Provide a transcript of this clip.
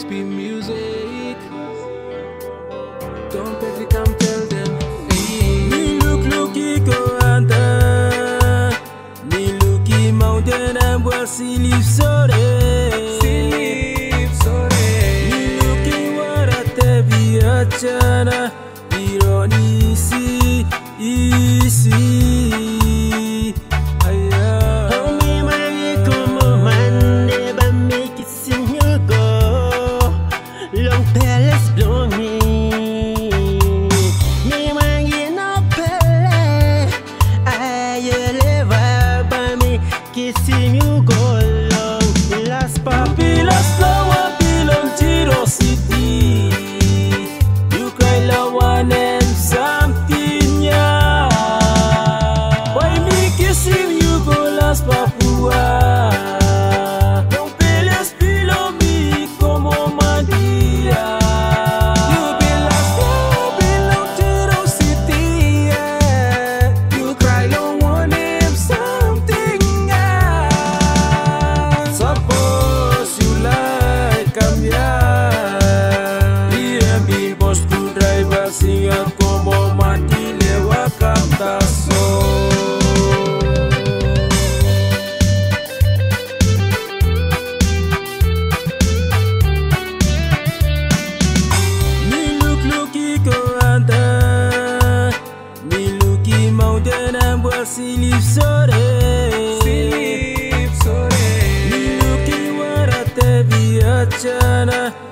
be music. Don't Patric, come tell them. Me look go under. Me looky mountain and boy see leaf sore. Sleep, sorry. Me looky what a tebi achana. Ironisi, easy. Kissing you go long, Bilas Flower belong to city. You cry love one and something, yeah. Why me kissing you go last Papua? Don't Bilas belong me como Mandia. You Bilas Flower belong to the city, yeah. You cry long one and something. Suppose you like cambiar. BMB bos driver singa como mati lewa cantazo. Me looky go under. Me looky mountain and boy see leaf sore. Sleep, sorry. Achana